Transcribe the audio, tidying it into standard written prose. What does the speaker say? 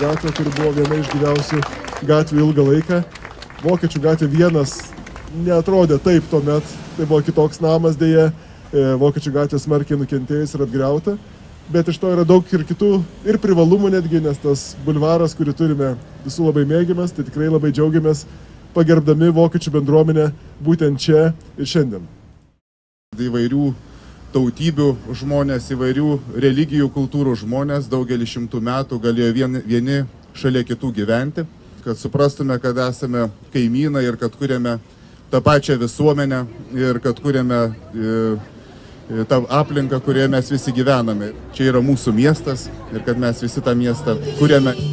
gatvę, kuri buvo viena iš gyviausių gatvių ilgą laiką. Vokiečių gatvė 1 neatrodė taip tuomet, tai buvo kitoks namas dėja, Vokiečių gatvė smarkiai nukentėjus ir apgriauta, bet iš to yra daug ir kitų, ir privalumų netgi, nes tas bulvaras, kurį turime, visų labai mėgiamas, tai tikrai labai džiaugiamės pagerbdami vokiečių bendruomenę būtent čia ir šiandien. Įvairių tautybių žmonės, įvairių religijų, kultūrų žmonės daugelį šimtų metų galėjo vieni šalia kitų gyventi, kad suprastume, kad esame kaimynai ir kad kuriame tą pačią visuomenę ir kad kuriame tą aplinką, kurioje mes visi gyvename. Čia yra mūsų miestas ir kad mes visi tą miestą kuriame.